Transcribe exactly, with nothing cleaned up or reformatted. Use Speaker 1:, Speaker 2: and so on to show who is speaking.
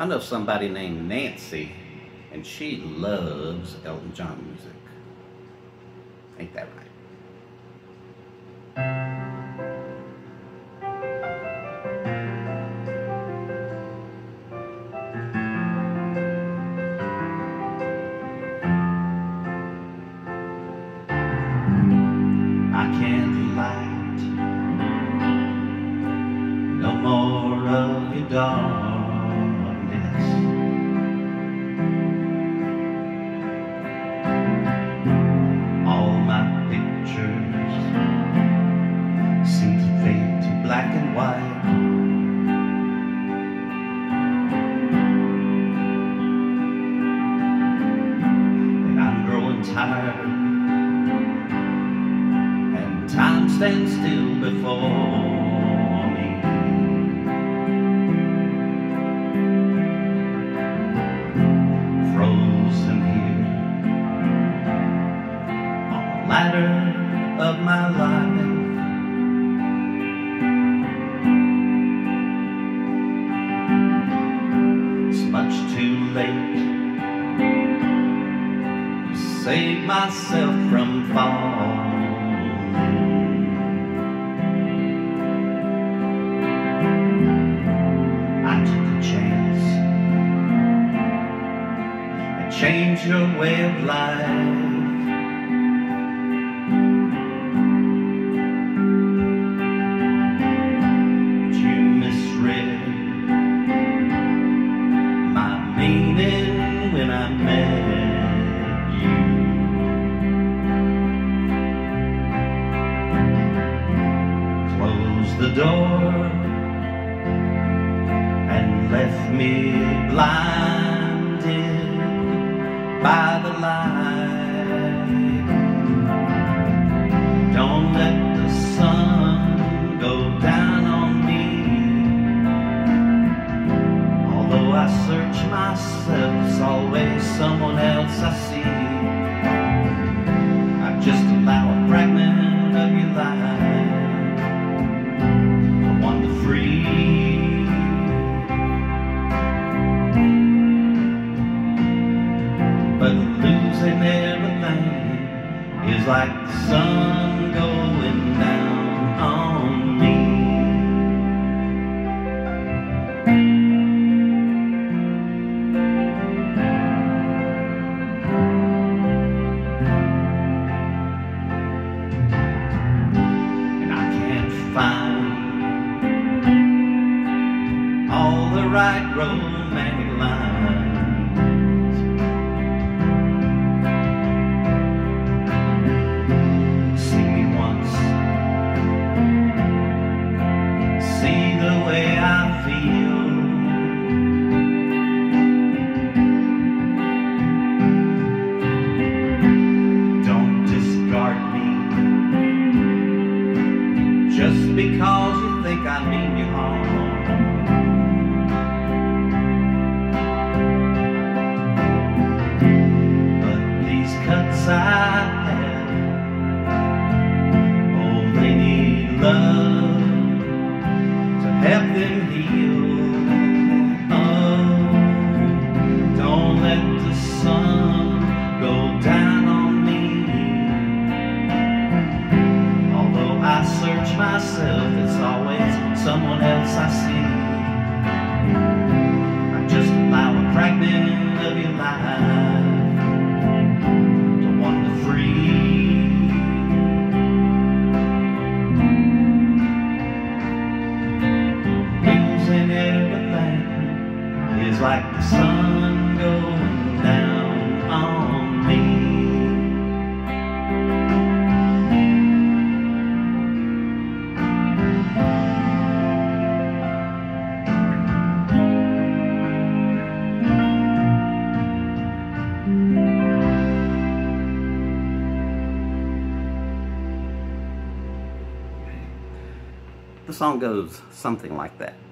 Speaker 1: I know somebody named Nancy, and she loves Elton John music. Ain't that right? I can't light no more of your darkness. All my pictures seem to fade to black and white. And I'm growing tired, time stands still before me. Frozen here on the ladder of my life. It's much too late to save myself from falling. Change your way of life. But you misread my meaning when I met you. Closed the door and left me blinded by the light. Don't let the sun go down on me. Although I search myself, it's always someone else I see. I just allow a fragment of your life to wander free. But losing everything is like the sun going down on me. And I can't find all the right romantic lines. Just because you think I mean you harm. But these cuts I have, oh, they need love to help them heal. Oh, don't let the sun go down on me. Although I search myself, it's always someone else I see. I just allow a fragment of your life to wander free. Losing everything is like the sun going down on me. The song goes something like that.